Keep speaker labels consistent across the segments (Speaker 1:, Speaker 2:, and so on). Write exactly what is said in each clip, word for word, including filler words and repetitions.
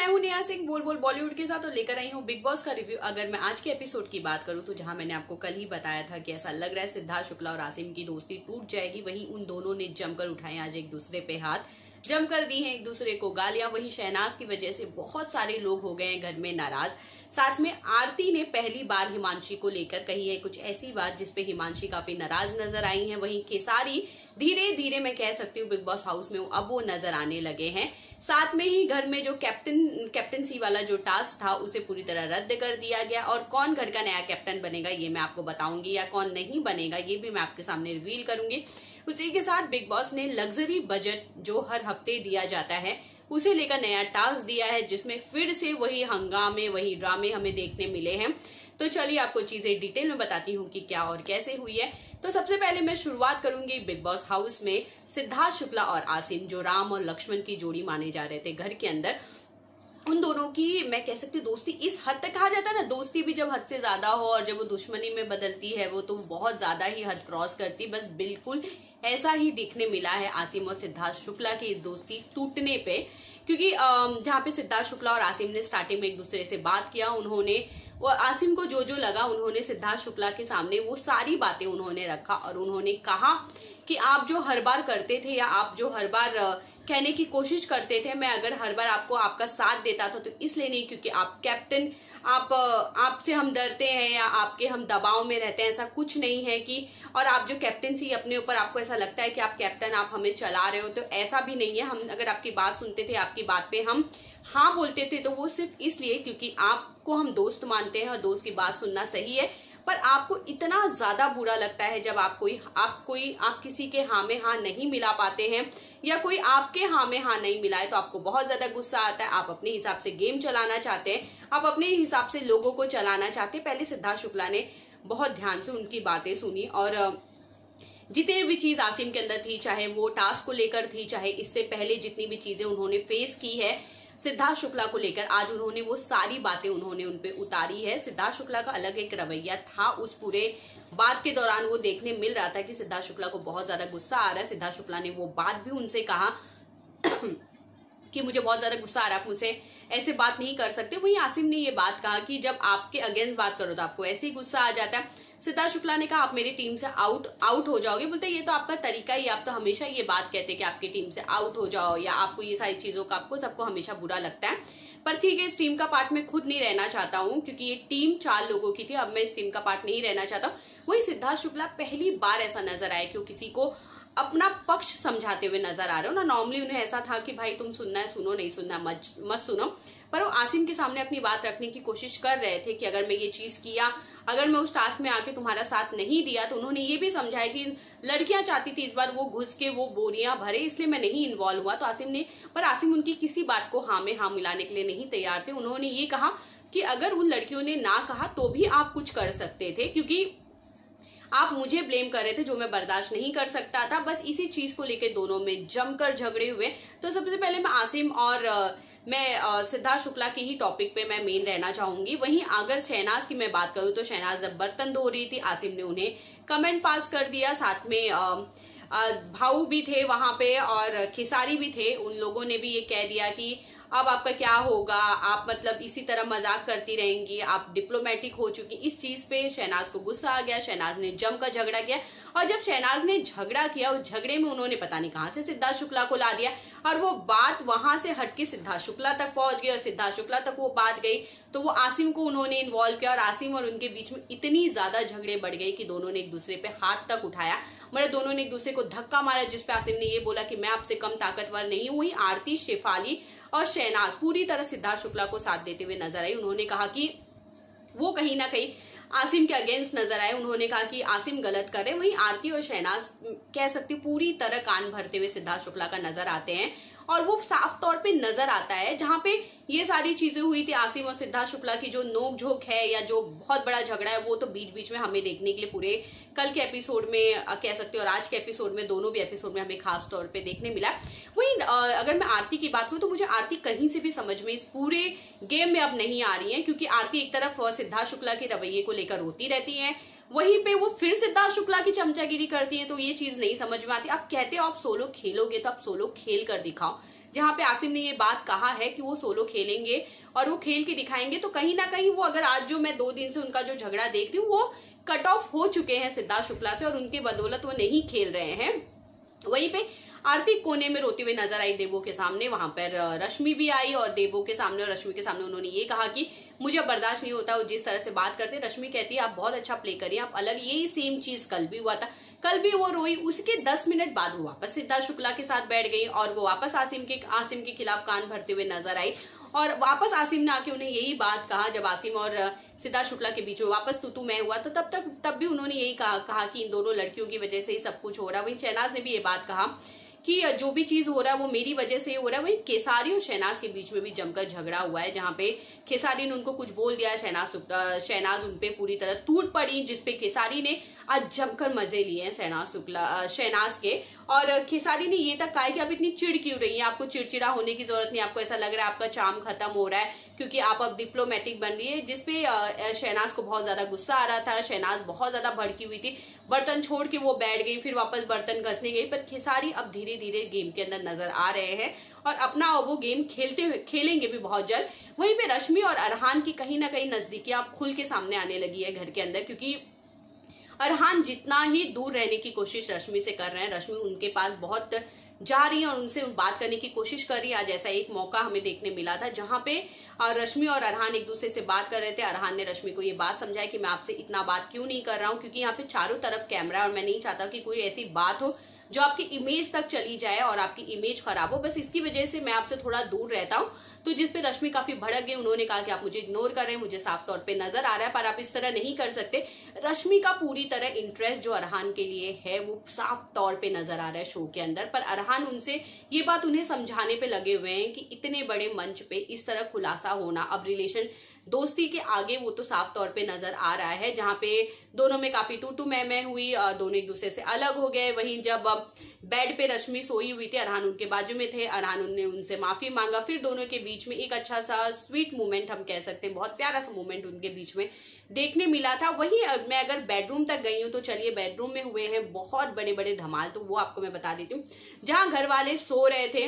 Speaker 1: मैं हूं नेहा सिंह बोल बोल बॉलीवुड के साथ और लेकर आई हूं बिग बॉस का रिव्यू। अगर मैं आज के एपिसोड की बात करूं तो जहां मैंने आपको कल ही बताया था कि ऐसा लग रहा है सिद्धार्थ शुक्ला और आसिम की दोस्ती टूट जाएगी, वहीं उन दोनों ने जमकर उठाए आज एक दूसरे पे हाथ, जमकर दी हैं एक दूसरे को गालियां। वहीं शहनाज की वजह से बहुत सारे लोग हो गए हैं घर में नाराज। साथ में आरती ने पहली बार हिमांशी को लेकर कही है कुछ ऐसी बात जिसपे हिमांशी काफी नाराज नजर आई हैं। वहीं खेसारी धीरे धीरे मैं कह सकती हूँ बिग बॉस हाउस में अब वो नजर आने लगे हैं। साथ में ही घर में जो कैप्टन कैप्टनसी वाला जो टास्क था उसे पूरी तरह रद्द कर दिया गया और कौन घर का नया कैप्टन बनेगा ये मैं आपको बताऊंगी, या कौन नहीं बनेगा ये भी मैं आपके सामने रिवील करूंगी। उसी के साथ बिग बॉस ने लग्जरी बजट जो हर हफ्ते दिया जाता है उसे लेकर नया टास्क दिया है, जिसमें फिर से वही हंगामे वही ड्रामे हमें देखने मिले हैं। तो चलिए आपको चीजें डिटेल में बताती हूँ कि क्या और कैसे हुई है। तो सबसे पहले मैं शुरुआत करूंगी बिग बॉस हाउस में सिद्धार्थ शुक्ला और आसिम, जो राम और लक्ष्मण की जोड़ी माने जा रहे थे घर के अंदर। उन दोनों की मैं कह सकती हूँ दोस्ती इस हद तक कहा जाता है ना, दोस्ती भी जब हद से ज्यादा हो और जब वो दुश्मनी में बदलती है वो तो बहुत ज्यादा ही हद क्रॉस करती, बस बिल्कुल ऐसा ही दिखने मिला है आसिम और सिद्धार्थ शुक्ला की इस दोस्ती टूटने पे। क्योंकि जहाँ पे सिद्धार्थ शुक्ला और आसिम ने स्टार्टिंग में एक दूसरे से बात किया, उन्होंने वो आसिम को जो जो लगा उन्होंने सिद्धार्थ शुक्ला के सामने वो सारी बातें उन्होंने रखा और उन्होंने कहा कि आप जो हर बार करते थे या आप जो हर बार कहने की कोशिश करते थे, मैं अगर हर बार आपको आपका साथ देता था तो इसलिए नहीं क्योंकि आप कैप्टन, आप आपसे हम डरते हैं या आपके हम दबाव में रहते हैं, ऐसा कुछ नहीं है कि और आप जो कैप्टनसी अपने ऊपर आपको ऐसा लगता है कि आप कैप्टन आप हमें चला रहे हो, तो ऐसा भी नहीं है। हम अगर आपकी बात सुनते थे, आपकी बात पे हम हाँ बोलते थे तो वो सिर्फ इसलिए क्योंकि आपको हम दोस्त मानते हैं और दोस्त की बात सुनना सही है। पर आपको इतना ज्यादा बुरा लगता है जब आप कोई आप कोई आप किसी के हाँ में हाँ नहीं मिला पाते हैं या कोई आपके हाँ में हाँ नहीं मिला है तो आपको बहुत ज्यादा गुस्सा आता है। आप अपने हिसाब से गेम चलाना चाहते हैं, आप अपने हिसाब से लोगों को चलाना चाहते हैं। पहले सिद्धार्थ शुक्ला ने बहुत ध्यान से उनकी बातें सुनी और जितनी भी चीज आसिम के अंदर थी, चाहे वो टास्क को लेकर थी, चाहे इससे पहले जितनी भी चीजें उन्होंने फेस की है सिद्धार्थ शुक्ला को लेकर, आज उन्होंने वो सारी बातें उन्होंने उनपे उतारी है। सिद्धार्थ शुक्ला का अलग एक रवैया था उस पूरे बात के दौरान, वो देखने मिल रहा था कि सिद्धार्थ शुक्ला को बहुत ज्यादा गुस्सा आ रहा है। सिद्धार्थ शुक्ला ने वो बात भी उनसे कहा कि मुझे बहुत ज्यादा गुस्सा आ रहा है, आप मुझसे ऐसे बात नहीं कर सकते। वहीं आसिम ने ये बात कहा कि जब आपके अगेंस्ट बात करो तो आपको ऐसे ही गुस्सा आ जाता है। सिद्धार्थ शुक्ला ने कहा आप मेरी टीम से आउट आउट हो जाओगे। बोलते ये तो आपका तरीका ही, आप तो हमेशा ये बात कहते कि आपकी टीम से आउट हो जाओ या आपको ये सारी चीजों का आपको सबको हमेशा बुरा लगता है। पर ठीक है, इस टीम का पार्ट मैं खुद नहीं रहना चाहता हूँ क्योंकि ये टीम चार लोगों की थी, अब मैं इस टीम का पार्ट नहीं रहना चाहता हूँ। वही सिद्धार्थ शुक्ला पहली बार ऐसा नजर आया कि वो किसी को अपना पक्ष समझाते हुए नजर आ रहे हो ना। नॉर्मली उन्हें ऐसा था कि भाई तुम सुनना है सुनो, नहीं सुनना मत मत सुनो, पर वो आसिम के सामने अपनी बात रखने की कोशिश कर रहे थे कि अगर मैं ये चीज किया, अगर मैं उस टास्क में आके तुम्हारा साथ नहीं दिया, तो उन्होंने ये भी समझाया कि लड़कियां चाहती थी इस बार वो घुस के वो बोरियां भरे, इसलिए मैं नहीं इन्वॉल्व हुआ। तो आसिम ने पर आसिम उनकी किसी बात को हाँ में हाँ मिलाने के लिए नहीं तैयार थे। उन्होंने ये कहा कि अगर उन लड़कियों ने ना कहा तो भी आप कुछ कर सकते थे, क्योंकि आप मुझे ब्लेम कर रहे थे जो मैं बर्दाश्त नहीं कर सकता था। बस इसी चीज को लेकर दोनों में जमकर झगड़े हुए। तो सबसे पहले मैं आसिम और आ, मैं आ, सिद्धार्थ शुक्ला की ही टॉपिक पे मैं मेन रहना चाहूंगी। वहीं अगर शहनाज की मैं बात करूं तो शहनाज जब बर्तन धो रही थी, आसिम ने उन्हें कमेंट पास कर दिया। साथ में आ, आ, भाऊ भी थे वहां पे और खेसारी भी थे, उन लोगों ने भी ये कह दिया कि अब आपका क्या होगा, आप मतलब इसी तरह मजाक करती रहेंगी, आप डिप्लोमेटिक हो चुकी। इस चीज पे शहनाज को गुस्सा आ गया, शहनाज ने जमकर झगड़ा किया और जब शहनाज ने झगड़ा किया उस झगड़े में उन्होंने पता नहीं कहां से सिद्धार्थ शुक्ला को ला दिया और वो बात वहां से हटके सिद्धार्थ शुक्ला तक पहुंच गई और सिद्धार्थ शुक्ला तक वो बात गई तो वो आसिम को उन्होंने इन्वॉल्व किया और आसिम और उनके बीच में इतनी ज्यादा झगड़े बढ़ गए कि दोनों ने एक दूसरे पे हाथ तक उठाया, मतलब दोनों ने एक दूसरे को धक्का मारा, जिसपे आसिम ने ये बोला कि मैं आपसे कम ताकतवर नहीं हूं। वहीं आरती, शेफाली और शहनाज पूरी तरह सिद्धार्थ शुक्ला को साथ देते हुए नजर आई। उन्होंने कहा कि वो कहीं ना कहीं आसिम के अगेंस्ट नजर आए, उन्होंने कहा कि आसिम गलत कर रहे हैं। वहीं आरती और शहनाज कह सकती पूरी तरह कान भरते हुए सिद्धार्थ शुक्ला का नजर आते हैं और वो साफ तौर पे नजर आता है जहां पे ये सारी चीजें हुई थी आसिम और सिद्धार्थ शुक्ला की जो नोक झोंक है या जो बहुत बड़ा झगड़ा है वो तो बीच बीच में हमें देखने के लिए पूरे कल के एपिसोड में कह सकते हो और आज के एपिसोड में, दोनों भी एपिसोड में हमें खास तौर पे देखने मिला। वहीं अगर मैं आरती की बात करूं तो मुझे आरती कहीं से भी समझ में इस पूरे गेम में अब नहीं आ रही है, क्योंकि आरती एक तरफ सिद्धार्थ शुक्ला के रवैये को लेकर रोती रहती है, वहीं पे वो फिर सिद्धार्थ शुक्ला की चमचागिरी करती है, तो ये चीज नहीं समझ में आती। आप कहते हो आप सोलो खेलोगे तो आप सोलो खेल कर दिखाओ, जहाँ पे आसिम ने ये बात कहा है कि वो सोलो खेलेंगे और वो खेल के दिखाएंगे। तो कहीं ना कहीं वो, अगर आज जो मैं दो दिन से उनका जो झगड़ा देख रही हूँ, वो कट ऑफ हो चुके हैं सिद्धार्थ शुक्ला से और उनके बदौलत वो नहीं खेल रहे हैं। वहीं पे आरती कोने में रोती हुई नजर आई देवो के सामने। वहां पर रश्मि भी आई और देवो के सामने और रश्मि के सामने उन्होंने ये कहा कि मुझे अब बर्दाश्त नहीं होता वो जिस तरह से बात करते। रश्मि कहती है आप बहुत अच्छा प्ले करिए, आप अलग। यही सेम चीज कल भी हुआ था, कल भी वो रोई। उसके दस मिनट बाद वो वापस सिद्धार्थ शुक्ला के साथ बैठ गई और वो वापस आसिम के आसिम के खिलाफ कान भरते हुए नजर आई और वापस आसिम ने आके उन्हें यही बात कहा। जब आसिम और सिद्धार्थ शुक्ला के बीच में वापस तू तू मैं हुआ तो तब तक तब भी उन्होंने यही कहा कहा कि इन दोनों लड़कियों की वजह से ही सब कुछ हो रहा है। वहीं शहनाज ने भी ये बात कहा कि जो भी चीज हो रहा है वो मेरी वजह से हो रहा है। वही केसारी और शहनाज के बीच में भी जमकर झगड़ा हुआ है, जहाँ पे केसारी ने उनको कुछ बोल दिया, शहनाज शहनाज उनपे पूरी तरह टूट पड़ी, जिसपे केसारी ने आज जमकर मजे लिए हैं शहनाज शुक्ला शहनाज के। और खेसारी ने ये तक कहा कि आप इतनी चिड़ क्यों रही हैं, आपको चिड़चिड़ा होने की जरूरत नहीं, आपको ऐसा लग रहा है आपका चार्म खत्म हो रहा है क्योंकि आप अब डिप्लोमेटिक बन रही है। जिसपे शहनाज को बहुत ज्यादा गुस्सा आ रहा था, शहनाज बहुत ज्यादा भड़की हुई थी, बर्तन छोड़ के वो बैठ गई, फिर वापस बर्तन घसने गई। पर खेसारी अब धीरे धीरे गेम के अंदर नजर आ रहे हैं और अपना वो गेम खेलते हुए खेलेंगे भी बहुत जल्द। वहीं पे रश्मि और अरहान की कहीं ना कहीं नजदीकियां खुल के सामने आने लगी है घर के अंदर, क्योंकि अरहान जितना ही दूर रहने की कोशिश रश्मि से कर रहे हैं, रश्मि उनके पास बहुत जा रही है और उनसे बात करने की कोशिश कर रही है। आज ऐसा एक मौका हमें देखने मिला था जहां पे रश्मि और अरहान एक दूसरे से बात कर रहे थे। अरहान ने रश्मि को ये बात समझाई कि मैं आपसे इतना बात क्यों नहीं कर रहा हूं, क्योंकि यहाँ पे चारों तरफ कैमरा है और मैं नहीं चाहता कि कोई ऐसी बात हो जो आपकी इमेज तक चली जाए और आपकी इमेज खराब हो, बस इसकी वजह से मैं आपसे थोड़ा दूर रहता हूँ। तो जिस पे रश्मि काफी भड़क गई, उन्होंने कहा कि आप मुझे इग्नोर कर रहे हैं, मुझे साफ तौर पे नजर आ रहा है पर आप इस तरह नहीं कर सकते। रश्मि का पूरी तरह इंटरेस्ट जो अरहान के लिए है वो साफ तौर पे नजर आ रहा है शो के अंदर, पर अरहान उनसे ये बात उन्हें समझाने पे लगे हुए हैं कि इतने बड़े मंच पे इस तरह खुलासा होना, अब रिलेशन दोस्ती के आगे वो तो साफ तौर पे नजर आ रहा है, जहाँ पे दोनों में काफी तू तू मैं मैं हुई, दोनों एक दूसरे से अलग हो गए। वहीं जब बेड पे रश्मि सोई हुई थी, अरहान उनके बाजू में थे, अरहान ने उनसे माफी मांगा, फिर दोनों के बीच में एक अच्छा सा स्वीट मोमेंट हम कह सकते हैं, बहुत प्यारा सा मोमेंट उनके बीच में देखने मिला था। वहीं मैं अगर बेडरूम तक गई हूँ तो चलिए बेडरूम में हुए हैं बहुत बड़े बड़े धमाल, तो वो आपको मैं बता देती हूँ। जहां घर वाले सो रहे थे,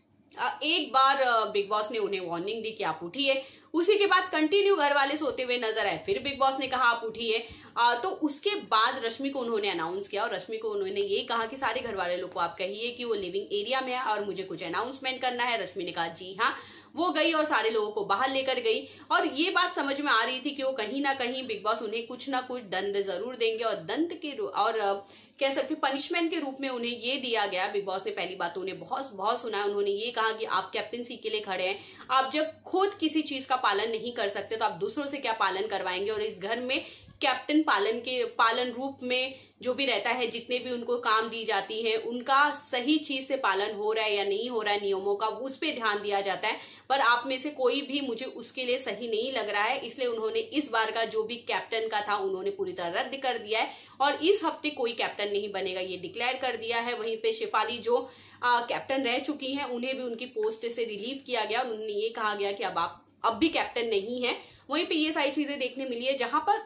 Speaker 1: एक बार बिग बॉस ने उन्हें वार्निंग दी कि आप उठिए, उसी के बाद कंटिन्यू घर वाले सोते हुए नजर आए, फिर बिग बॉस ने कहा आप उठिए। तो उसके बाद रश्मि को उन्होंने अनाउंस किया और रश्मि को उन्होंने ये कहा कि सारे घर वाले लोग को आप कहिए कि वो लिविंग एरिया में है और मुझे कुछ अनाउंसमेंट करना है। रश्मि ने कहा जी हाँ, वो गई और सारे लोगों को बाहर लेकर गई और ये बात समझ में आ रही थी कि वो कहीं ना कहीं बिग बॉस उन्हें कुछ ना कुछ दंड जरूर देंगे और दंड के और कह सकते पनिशमेंट के रूप में उन्हें ये दिया गया। बिग बॉस ने पहली बात तो उन्हें बहुत बहुत सुना है, उन्होंने ये कहा कि आप कैप्टनसी के लिए खड़े हैं, आप जब खुद किसी चीज का पालन नहीं कर सकते तो आप दूसरों से क्या पालन करवाएंगे। और इस घर में कैप्टन पालन के पालन रूप में जो भी रहता है, जितने भी उनको काम दी जाती है उनका सही चीज से पालन हो रहा है या नहीं हो रहा है, नियमों का उस पर ध्यान दिया जाता है। पर आप में से कोई भी मुझे उसके लिए सही नहीं लग रहा है, इसलिए उन्होंने इस बार का जो भी कैप्टन का था उन्होंने पूरी तरह रद्द कर दिया है और इस हफ्ते कोई कैप्टन नहीं बनेगा, ये डिक्लेयर कर दिया है। वहीं पे शेफाली जो आ, कैप्टन रह चुकी हैं उन्हें भी उनकी पोस्ट से रिलीव किया गया, उन्होंने ये कहा गया कि अब आप अब भी कैप्टन नहीं है। वहीं पे ये सारी चीजें देखने मिली है, जहां पर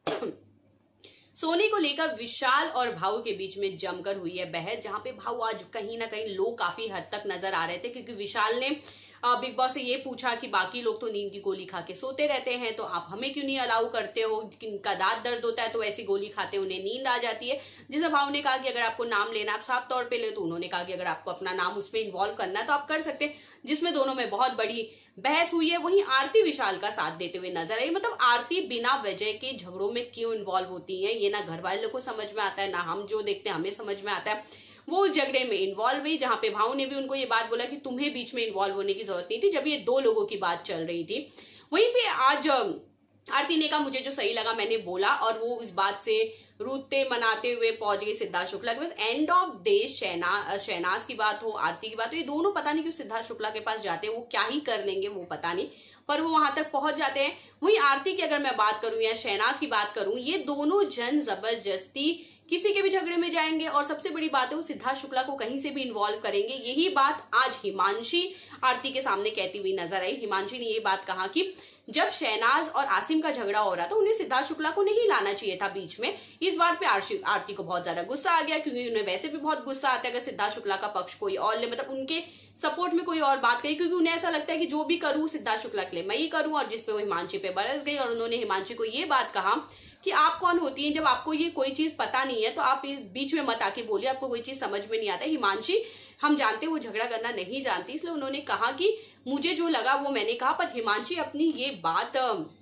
Speaker 1: सोनी को लेकर विशाल और भाऊ के बीच में जमकर हुई है बहस, जहां पे भाऊ आज कहीं ना कहीं लोग काफी हद तक नजर आ रहे थे, क्योंकि विशाल ने बिग बॉस से ये पूछा कि बाकी लोग तो नींद की गोली खा के सोते रहते हैं, तो आप हमें क्यों नहीं अलाउ करते हो, किनका दांत दर्द होता है तो ऐसी गोली खाते उन्हें नींद आ जाती है। जिसे भाऊ ने कहा कि अगर आपको नाम लेना आप साफ तौर पे ले, तो उन्होंने कहा कि अगर आपको अपना नाम उसमें इन्वॉल्व करना है तो आप कर सकते हैं, जिसमें दोनों में बहुत बड़ी बहस हुई है। वहीं आरती विशाल का साथ देते हुए नजर आई, मतलब आरती बिना वजह के झगड़ों में क्यों इन्वॉल्व होती है ये ना घर वालों को समझ में आता है, ना हम जो देखते हैं हमें समझ में आता है। वो उस झगड़े में इन्वॉल्व हुई, जहां पे भाऊ ने भी उनको ये बात बोला कि तुम्हें बीच में इन्वॉल्व होने की जरूरत नहीं थी जब ये दो लोगों की बात चल रही थी। वहीं पे आज आरती ने कहा मुझे जो सही लगा मैंने बोला, और वो इस बात से रूठते मनाते हुए पहुंच गई सिद्धार्थ शुक्ला के पास। एंड ऑफ डे शहना शहनाज की बात हो, आरती की बात हो, ये दोनों पता नहीं क्यों सिद्धार्थ शुक्ला के पास जाते हैं, वो क्या ही कर लेंगे वो पता नहीं, पर वो वहां तक पहुंच जाते हैं। वहीं आरती की अगर मैं बात करूं या शहनाज की बात करूं, ये दोनों जन जबरदस्ती किसी के भी झगड़े में जाएंगे और सबसे बड़ी बात है वो सिद्धार्थ शुक्ला को कहीं से भी इन्वॉल्व करेंगे। यही बात आज हिमांशी आरती के सामने कहती हुई नजर आई। हिमांशी ने ये बात कहा कि जब शहनाज और आसिम का झगड़ा हो रहा था उन्हें सिद्धार्थ शुक्ला को नहीं लाना चाहिए था बीच में। इस बात पे आरती को बहुत ज्यादा गुस्सा आ गया, क्योंकि उन्हें वैसे भी बहुत गुस्सा आता है अगर सिद्धार्थ शुक्ला का पक्ष कोई और ले, मतलब उनके सपोर्ट में कोई और बात कही, क्योंकि उन्हें ऐसा लगता है कि जो भी करूं सिद्धार्थ शुक्ला के लिए मैं ही करूं, और जिसपे वो हिमांशी पे बरस गई और उन्होंने हिमांशी को ये बात कहा कि आप कौन होती हैं, जब आपको ये कोई चीज पता नहीं है तो आप बीच में मत आके बोलिए, आपको कोई चीज समझ में नहीं आता। हिमांशी हम जानते हैं वो झगड़ा करना नहीं जानती, इसलिए उन्होंने कहा कि मुझे जो लगा वो मैंने कहा। पर हिमांशी अपनी ये बात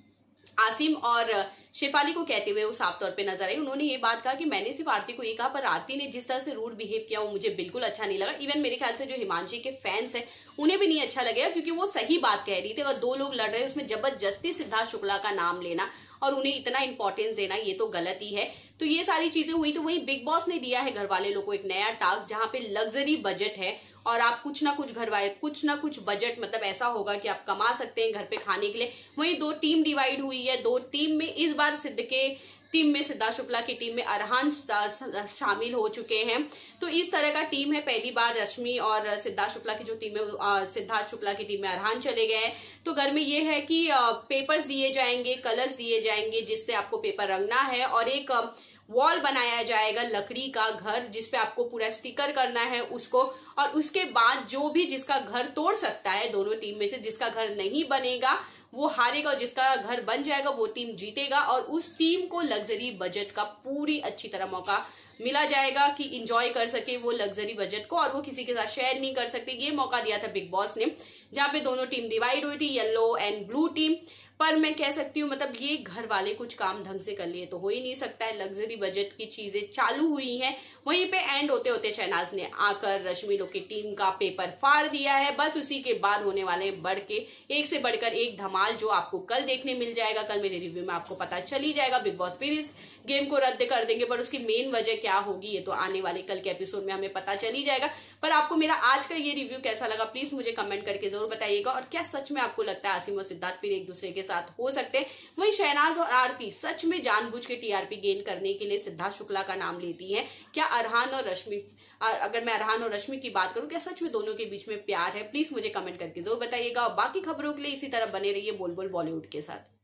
Speaker 1: आसिम और शेफाली को कहते हुए वो साफ तौर पे नजर आई। उन्होंने ये बात कहा कि मैंने सिर्फ आरती को ये कहा, पर आरती ने जिस तरह से रूड बिहेव किया वो मुझे बिल्कुल अच्छा नहीं लगा। इवन मेरे ख्याल से जो हिमांशी के फैंस हैं उन्हें भी नहीं अच्छा लगेगा, क्योंकि वो सही बात कह रही थी। अगर दो लोग लड़ रहे हैं उसमें जबरदस्ती सिद्धार्थ शुक्ला का नाम लेना और उन्हें इतना इंपॉर्टेंस देना, ये तो गलत ही है। तो ये सारी चीजें हुई। तो वही बिग बॉस ने दिया है घर वाले लोगों को एक नया टास्क, जहां पे लग्जरी बजट है और आप कुछ ना कुछ घर वाले कुछ ना कुछ बजट, मतलब ऐसा होगा कि आप कमा सकते हैं घर पे खाने के लिए। वही दो टीम डिवाइड हुई है, दो टीम में इस बार सिद्ध के टीम में सिद्धार्थ शुक्ला की टीम में अरहान शामिल हो चुके हैं। तो इस तरह का टीम है, पहली बार रश्मि और सिद्धार्थ शुक्ला की जो टीम है सिद्धार्थ शुक्ला की टीम में अरहान चले गए हैं। तो घर में ये है कि पेपर्स दिए जाएंगे, कलर्स दिए जाएंगे जिससे आपको पेपर रंगना है, और एक वॉल बनाया जाएगा लकड़ी का घर जिसपे आपको पूरा स्टिकर करना है उसको। और उसके बाद जो भी जिसका घर तोड़ सकता है दोनों टीम में से, जिसका घर नहीं बनेगा वो हारेगा, और जिसका घर बन जाएगा वो टीम जीतेगा। और उस टीम को लग्जरी बजट का पूरी अच्छी तरह मौका मिला जाएगा कि इंजॉय कर सके वो लग्जरी बजट को, और वो किसी के साथ शेयर नहीं कर सकते। ये मौका दिया था बिग बॉस ने, जहाँ पे दोनों टीम डिवाइड हुई थी, येलो एंड ब्लू टीम। पर मैं कह सकती हूँ मतलब ये घर वाले कुछ काम ढंग से कर लिए तो हो ही नहीं सकता है। लग्जरी बजट की चीजें चालू हुई हैं, वहीं पे एंड होते होते शहनाज ने आकर रश्मि लोग की टीम का पेपर फाड़ दिया है। बस उसी के बाद होने वाले बढ़ के एक से बढ़कर एक धमाल, जो आपको कल देखने मिल जाएगा। कल मेरे रिव्यू में आपको पता चल ही जाएगा। बिग बॉस फिर इस गेम को रद्द कर देंगे, पर उसकी मेन वजह क्या होगी ये तो आने वाले कल के एपिसोड में हमें पता चल ही जाएगा। पर आपको मेरा आज का ये रिव्यू कैसा लगा प्लीज मुझे कमेंट करके जरूर बताइएगा। और क्या सच में आपको लगता है आसिम और सिद्धार्थ फिर एक दूसरे के साथ हो सकते हैं? वही शहनाज और आरती सच में जानबूझ के टीआरपी गेन करने के लिए सिद्धार्थ शुक्ला का नाम लेती है? क्या अरहान और रश्मि, अगर मैं अरहान और रश्मि की बात करूं, क्या सच में दोनों के बीच में प्यार है? प्लीज मुझे कमेंट करके जरूर बताइएगा। और बाकी खबरों के लिए इसी तरह बने रहिए बोल बोल बॉलीवुड के साथ।